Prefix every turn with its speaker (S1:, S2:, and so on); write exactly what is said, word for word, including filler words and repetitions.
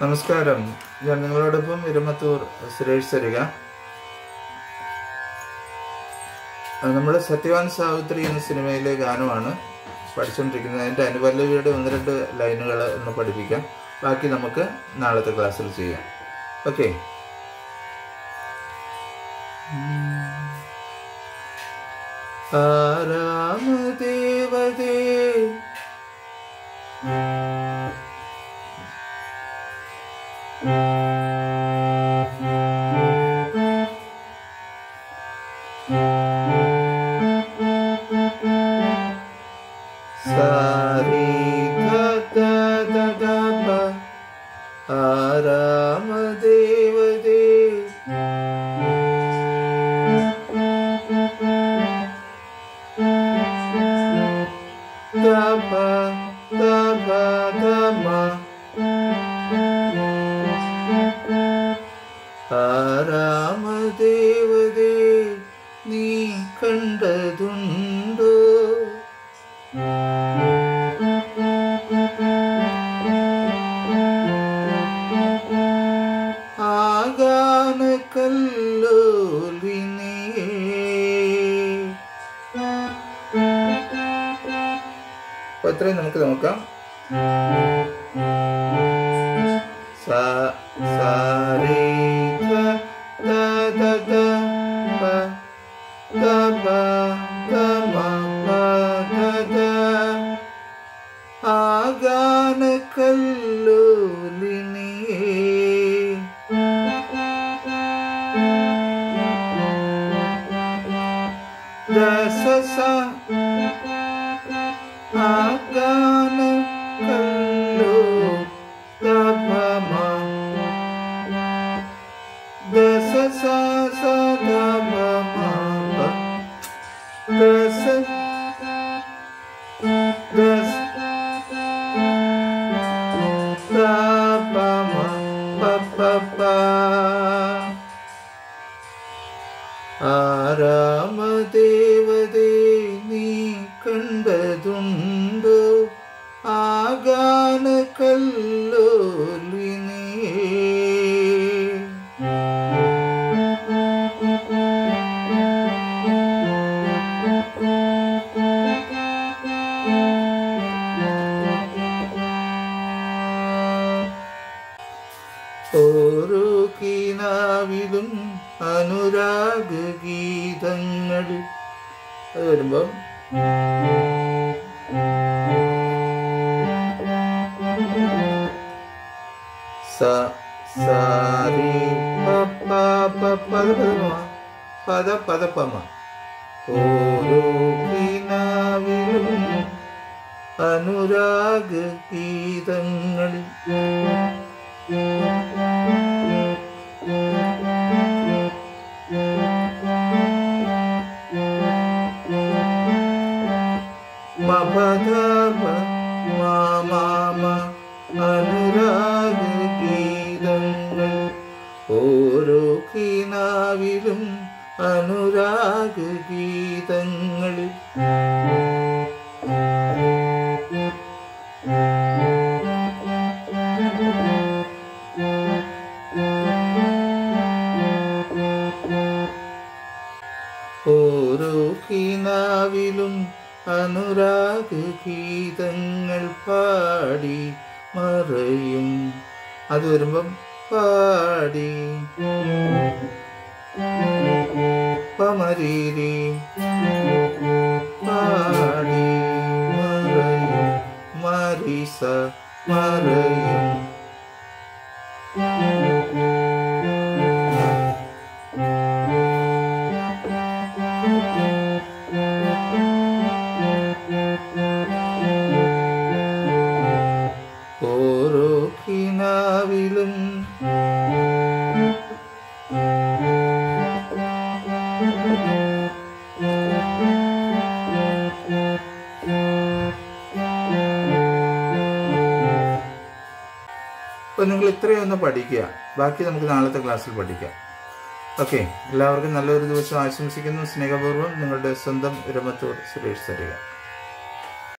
S1: നമസ്കാരം. ഞാൻ നിങ്ങളോടൊപ്പം ഇരമത്തൂർ സുരേഷ് സരിക. നമ്മൾ സത്യവാൻ സാവിത്രി എന്ന സിനിമയിലെ ഗാനമാണ് പഠിച്ചുകൊണ്ടിരിക്കുന്നത്. അതിൻ്റെ അനുപല്ലവിയുടെ ഒന്ന് രണ്ട് ലൈനുകൾ ഒന്ന് പഠിപ്പിക്കാം. ബാക്കി നമുക്ക് നാളത്തെ ക്ലാസ്സിൽ ചെയ്യാം. ഓക്കെ. ആരാമദേവതേ സാരി ധ ധ ധ പ ആരാമദേവതേ ധ പ ധ പ ധ മ ആരാമദേവതേ നീ കണ്ടതുണ്ടോ? ആഗാന കല്ലോലിനേ അപ്പൊ അത്രയും നമുക്ക് നോക്കാം. സാരി ധ ധ ധ പ ധ പ ധ മ പ ധ ധ ആഗാന കല്ലോലിനേ ധ സ സ ആഗാന കല്ലോ ധ പ മ ധ സ സ സ ധ പ മ പ ധ സ ധ ധ പ മ പ പ പ ആരാമദേവതേ നീ കണ്ടതുണ്ടോ? ആഗാന കല്ലോലിനേ ഓരോ കിനാവിലും അനുരാഗ ഗീതങ്ങൾ. അത് വരുമ്പം സാരി പദ പദ പമ ഓരോ കിനാവിലും അനുരാഗ ഗീതങ്ങൾ മപധമ മാമ അനുരാഗ ഗീതങ്ങൾ ഓരോ കിനാവിലും അനുരാഗ ഗീതങ്ങൾ ഓരോ കിനാവിലും അനുരാഗ ഗീതങ്ങൾ പാടി മറയും. അത് വരുമ്പം പാടി പമരീരി പാടി മറയും മരിസ മറയും ഓരോ കിനാവിലും അപ്പോൾ നിങ്ങൾ ഇത്രയൊന്ന് പഠിക്കുക. ബാക്കി നമുക്ക് നാളത്തെ ക്ലാസ്സിൽ പഠിക്കാം. ഓക്കെ. എല്ലാവർക്കും നല്ലൊരു ദിവസം ആശംസിക്കുന്നു. സ്നേഹപൂർവ്വം നിങ്ങളുടെ സ്വന്തം ഇരമത്തൂർ സുരേഷ് സരിക.